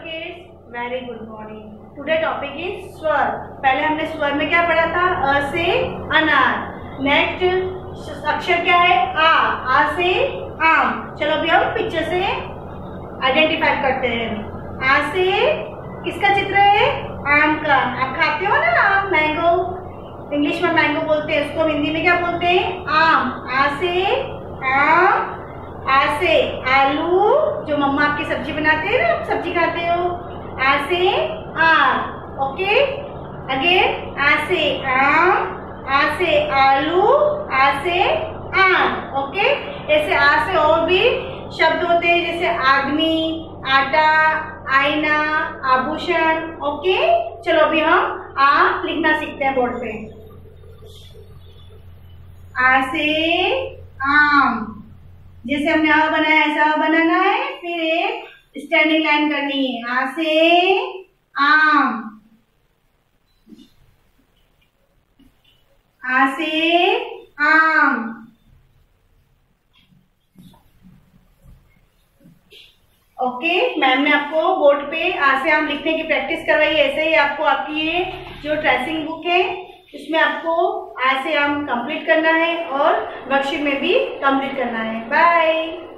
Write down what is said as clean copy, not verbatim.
kids, very good morning. Today topic is स्वर. पहले हमने स्वर में क्या पढ़ा था? अ से अनार. नेक्स्ट अक्षर क्या है? आ से आम. चलो अभी हम पिक्चर से आइडेंटिफाई करते हैं. आ से किसका चित्र है? आम का. आप खाते हो ना आम, मैंगो. इंग्लिश में मैंगो बोलते हैं, उसको हिंदी में क्या बोलते हैं? आम. आ से आम. आ से आलू, जो मम्मा आपकी सब्जी बनाते हैं ना, आप सब्जी खाते हो. आ से आम. ओके. अगेन आ से आम. आ से आलू. आ से आम. ओके. ऐसे आ से और भी शब्द होते हैं, जैसे आदमी, आटा, आईना, आभूषण. ओके. चलो अभी हम आ लिखना सीखते हैं बोर्ड पे. आ से आम. जैसे हमने आ बनाया ऐसा बनाना है, फिर एक स्टैंडिंग लाइन करनी है. आ से आम. आ से आम. ओके. मैम ने आपको बोर्ड पे आ से आम लिखने की प्रैक्टिस करवाई है. ऐसे ही आपको आपकी ये जो ट्रेसिंग बुक है, इसमें आपको आ से आम कंप्लीट करना है और वर्कशीट में भी कंप्लीट करना है. बाय.